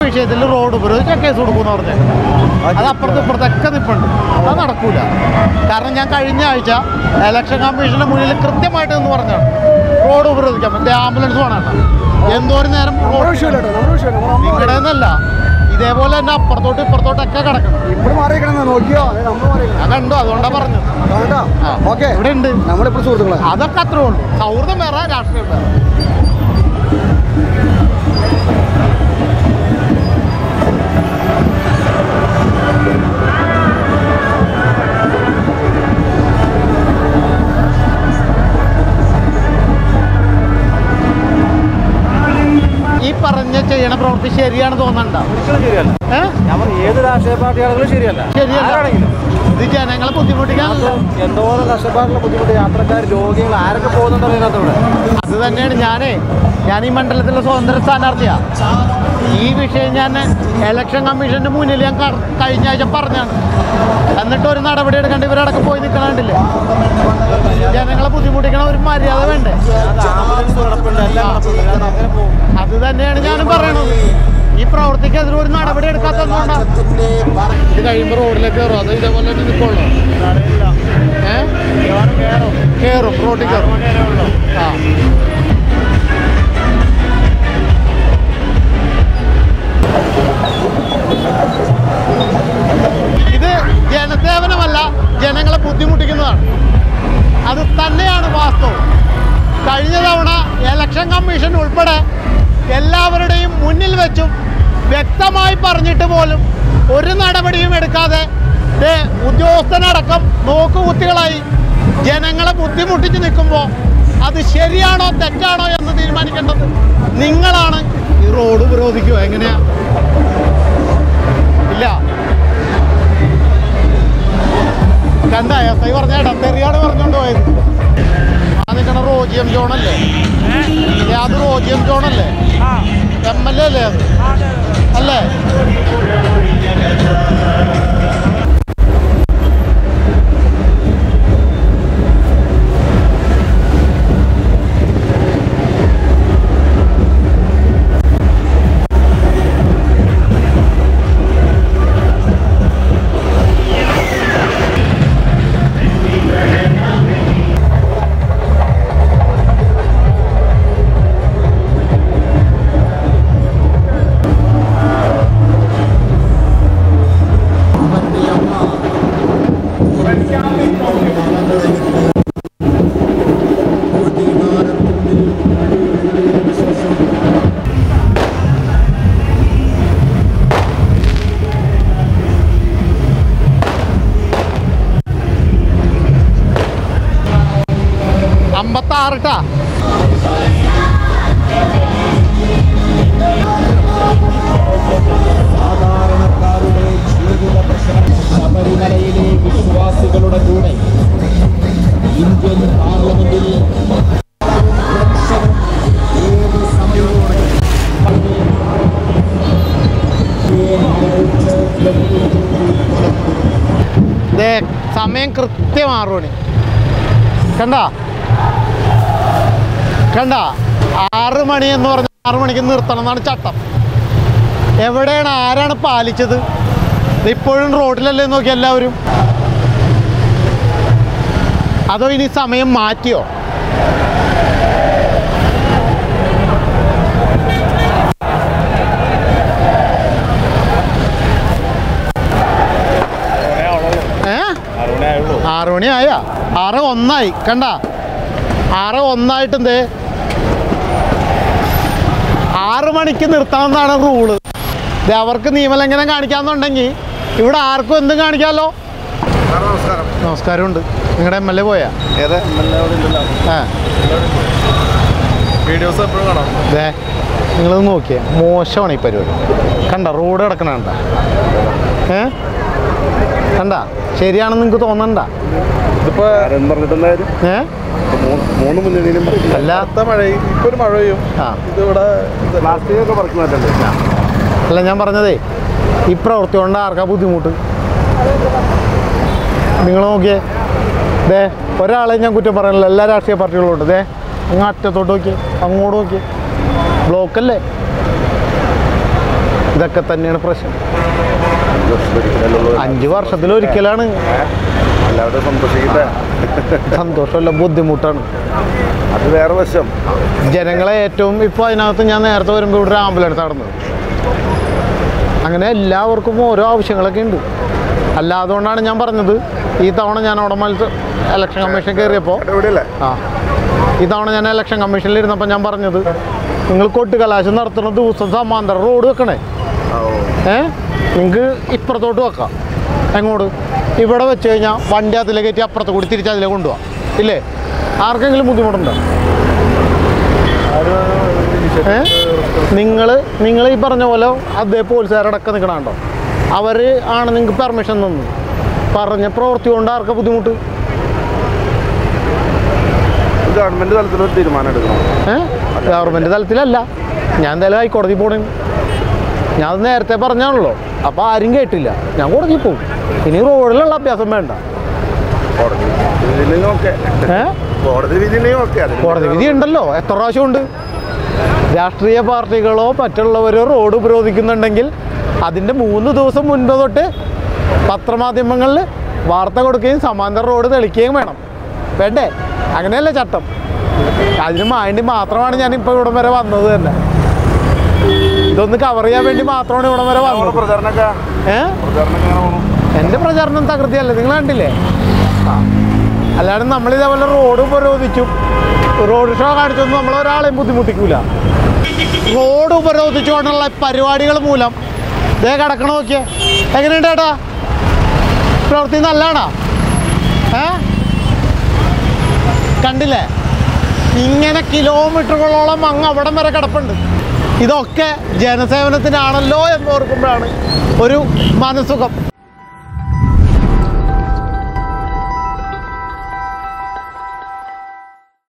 വിഷയത്തിൽ road ഉപരോധിച്ചാൽ case കൊടുക്കുമെന്ന് പറഞ്ഞത്. അത് അപ്പുറത്ത് ഇപ്പുറത്തൊക്കെ നിൽപ്പുണ്ട്. അത് നടക്കൂല. കാരണം ഞാൻ കഴിഞ്ഞ ആഴ്ച ഇലക്ഷൻ കമ്മീഷന്റെ മുന്നിൽ കൃത്യമായിട്ട് എന്ന് പറഞ്ഞാണ് റോഡ് ഉപരോധിക്കാൻ പറ്റും. ആംബുലൻസ് വേണം. എന്തോരം നേരം നിങ്ങളുടെ എന്നല്ല, ഇതേപോലെ തന്നെ അപ്പുറത്തോട്ട് ഇപ്പുറത്തോട്ടൊക്കെ കിടക്കണം. ഞാൻ കണ്ടു, അതുകൊണ്ടാ പറഞ്ഞത്. ഇവിടെ ഉണ്ട്. അതൊക്കെ അത്രേ ഉള്ളൂ. സൗഹൃദം വേറെ, രാഷ്ട്രീയം വേറെ. ഈ പറഞ്ഞ ചെയ്യണ പ്രവൃത്തി ശരിയാണ് തോന്നണ്ട. ഏത് രാഷ്ട്രീയ പാർട്ടിയാണെങ്കിലും ശരിയല്ല. ഇത് ജനങ്ങളെ ബുദ്ധിമുട്ടിക്കാൻ എന്തോരം കഷ്ടപ്പാടുള്ള ബുദ്ധിമുട്ട്, യാത്രക്കാർ, രോഗികൾ ആരൊക്കെ പോകുന്നുണ്ടോ ഇതിനകത്തൂടെ. അത് തന്നെയാണ് ഞാൻ ഈ മണ്ഡലത്തിലെ സ്വതന്ത്ര സ്ഥാനാർത്ഥിയാ. ഈ വിഷയം ഞാൻ ഇലക്ഷൻ കമ്മീഷന്റെ മുന്നിൽ ഞാൻ കഴിഞ്ഞ ആഴ്ച പറഞ്ഞാണ്. എന്നിട്ട് ഒരു നടപടി എടുക്കേണ്ട ഇവരടക്കം പോയി നിൽക്കണണ്ടില്ലേ. ജനങ്ങളെ ബുദ്ധിമുട്ടിക്കണ ഒരു മര്യാദ വേണ്ടേ? അത് തന്നെയാണ് ഞാനും പറയണത്. ഈ പ്രവൃത്തിക്കെതിരെ ഒരു നടപടി എടുക്കാത്തതുകൊണ്ടാണ്. ഇത് കഴിയുമ്പോൾ റോഡിലേക്ക് കയറും. അത് ഇതേപോലെ തന്നെ നിൽക്കുള്ളൂ. കയറും, റോഡിൽ കയറും. ആ, ഇത് ജനസേവനമല്ല, ജനങ്ങളെ ബുദ്ധിമുട്ടിക്കുന്നതാണ്. അത് തന്നെയാണ് വാസ്തവം. കഴിഞ്ഞ തവണ ഇലക്ഷൻ കമ്മീഷൻ ഉൾപ്പെടെ എല്ലാവരുടെയും മുന്നിൽ വെച്ചും വ്യക്തമായി പറഞ്ഞിട്ട് പോലും ഒരു നടപടിയും എടുക്കാതെ ഉദ്യോഗസ്ഥനടക്കം നോക്കുകുത്തികളായി ജനങ്ങളെ ബുദ്ധിമുട്ടിച്ച് നിൽക്കുമ്പോൾ അത് ശരിയാണോ തെറ്റാണോ എന്ന് തീരുമാനിക്കേണ്ടത് നിങ്ങളാണ്. ഈ റോഡ് ഉപരോധിക്കുമോ? എങ്ങനെയാ? ഇല്ല. കണ്ട SI പറഞ്ഞ ഇടത്തെറിയാണ് പറഞ്ഞുകൊണ്ട് പോയത്. ആ നിൽക്കണ റോജിയം ജോണല്ലേ? അത് റോജിയം ജോണല്ലേ? MLA അല്ലേ അത്? അല്ലേ? ട്ടാ സാധാരണക്കാരുടെ ജീവിത പ്രശ്നം ശബരിമലയിലെ വിശ്വാസികളുടെ കൂടെ ഇന്ത്യൻ പാർലമെന്റിൽ ഏത് സമയവും സമയം കൃത്യം 6 മണി. കണ്ട 6 മണി എന്ന് പറഞ്ഞാൽ 6 മണിക്ക് നിർത്തണം എന്നാണ് ചട്ടം. എവിടെയാണ്, ആരാണ് പാലിച്ചത്? ഇപ്പോഴും റോഡിലല്ലേ നോക്കി എല്ലാവരും? അതോ ഇനി സമയം മാറ്റിയോ? ആറ് മണിയായ 6:01 കണ്ട 6:01 എന്തേ 6 മണിക്ക് നിർത്താമെന്നാണ് റൂള്. അവർക്ക് നിയമലംഘനം കാണിക്കാന്നുണ്ടെങ്കിൽ ഇവിടെ ആർക്കും എന്തും കാണിക്കാമല്ലോ. നമസ്കാരമുണ്ട്. നിങ്ങളുടെ MLA പോയാ? വീഡിയോസ് എപ്പോഴും കാണാം. അതെ, നിങ്ങളൊന്ന് നോക്കിയേ, മോശമാണ് ഈ പരിപാടി. കണ്ട റോഡ് കിടക്കണ കണ്ട ശരിയാണെന്ന് നിങ്ങൾക്ക് തോന്നണ്ട. ഇതിപ്പോ അല്ലാത്ത മഴ ഇപ്പൊ ഒരു മഴ പെയ്യും. ഇതിവിടെ പ്ലാസ്റ്റിക് ഒക്കെ പറിക്കുന്നതല്ലേ? അല്ല, ഞാൻ പറഞ്ഞതേ ഈ പ്രവൃത്തി കൊണ്ട് ആർക്കാ ബുദ്ധിമുട്ട്? നിങ്ങൾ നോക്കിയേ, ഒരാളെ ഞാൻ കുറ്റം പറയാനില്ല, എല്ലാ രാഷ്ട്രീയ പാർട്ടികളും ഉണ്ട്. അങ്ങ് അറ്റത്തോട്ട് നോക്കിയേ, അങ്ങോട്ട് നോക്കിയേ, ബ്ലോക്കല്ലേ? ഇതൊക്കെ തന്നെയാണ് പ്രശ്നം. 5 വർഷത്തിലൊരിക്കലാണ്. എല്ലാവരും സന്തോഷിക്കട്ടെ. സന്തോഷമല്ല, ബുദ്ധിമുട്ടാണ്. അത് വേറെ വശം. ജനങ്ങളെ ഏറ്റവും ഇപ്പോൾ അതിനകത്ത് ഞാൻ നേരത്തെ വരുമ്പോൾ ഇവിടെ ഒരു ആംബുലൻസ് നടന്നത്. അങ്ങനെ എല്ലാവർക്കും ഓരോ ആവശ്യങ്ങളൊക്കെ ഉണ്ട്. അല്ല, അതുകൊണ്ടാണ് ഞാൻ പറഞ്ഞത് ഈ തവണ ഞാൻ അവിടെ ഇലക്ഷൻ കമ്മീഷൻ കയറിയപ്പോൾ ഈ തവണ ഞാൻ ഇലക്ഷൻ കമ്മീഷനിൽ ഇരുന്നപ്പോൾ ഞാൻ പറഞ്ഞത്, നിങ്ങൾ കൊട്ടുകലാശം നടത്തുന്ന ദിവസം സമാന്തര റോഡ് വെക്കണേ. നിങ്ങൾക്ക് ഇപ്പുറത്തോട്ട് വെക്കാം. എങ്ങോട്ട്? ഇവിടെ വെച്ച് കഴിഞ്ഞാൽ വണ്ടി അതിലെ കയറ്റി അപ്പുറത്ത് കൂടി തിരിച്ച് അതിലെ കൊണ്ടുപോകാം. ഇല്ലേ? ആർക്കെങ്കിലും ബുദ്ധിമുട്ടുണ്ടോ? നിങ്ങൾ ഈ പറഞ്ഞ പോലെ അതേ പോലീസുകാരടക്കം നിൽക്കണുണ്ടോ? അവർ ആണ് നിങ്ങൾക്ക് പെർമിഷൻ തന്നു. പറഞ്ഞ പ്രവൃത്തി കൊണ്ട് ആർക്കാ ബുദ്ധിമുട്ട്? ഗവൺമെന്റ് തലത്തിലൊരു തീരുമാനം എടുക്കണം. ഗവൺമെന്റ് തലത്തിലല്ല, ഞാൻ എന്തായാലും ഹൈക്കോടതി പോണേ. ഞാൻ അത് നേരത്തെ പറഞ്ഞാണല്ലോ. അപ്പോൾ ആരും കേട്ടില്ല, ഞാൻ കോടതി പോകും. ഇനി റോഡിലുള്ള അഭ്യാസം വേണ്ട. കോടതി വിധി ഉണ്ടല്ലോ, എത്ര പ്രാവശ്യമുണ്ട്. രാഷ്ട്രീയ പാർട്ടികളോ മറ്റുള്ളവരോ റോഡ് ഉപരോധിക്കുന്നുണ്ടെങ്കിൽ അതിൻ്റെ 3 ദിവസം മുൻപ് തൊട്ട് പത്രമാധ്യമങ്ങളിൽ വാർത്ത കൊടുക്കുകയും സമാന്തര റോഡ് തെളിക്കുകയും വേണം. വേണ്ടേ? അങ്ങനെയല്ലേ ചട്ടം. അതിന് വേണ്ടി മാത്രമാണ് ഞാനിപ്പോൾ ഇവിടം വരെ വന്നത് തന്നെ. ഇതൊന്ന് കവർ ചെയ്യാൻ വേണ്ടി മാത്രമാണ് ഇവിടം വരെ വന്നത്. എൻ്റെ പ്രചാരണം തകൃതിയല്ലേ, നിങ്ങൾ കണ്ടില്ലേ? അല്ലാണ്ട് നമ്മളിതേപോലെ റോഡ് ഉപരോധിച്ചും റോഡ് ഷോ കാണിച്ചൊന്നും നമ്മളൊരാളെയും ബുദ്ധിമുട്ടിക്കൂല. റോഡ് ഉപരോധിച്ചുകൊണ്ടുള്ള പരിപാടികൾ മൂലം ഇതേ കിടക്കണ നോക്കിയേ. എങ്ങനെയുണ്ട് ചേട്ടാ പ്രവൃത്തി? നല്ലതാണോ? കണ്ടില്ലേ? ഇങ്ങനെ കിലോമീറ്ററുകളോളം അങ്ങ് അവിടം വരെ കിടപ്പുണ്ട്. ഇതൊക്കെ ജനസേവനത്തിനാണല്ലോ എന്ന് ഓർക്കുമ്പോഴാണ് ഒരു മനസുഖം.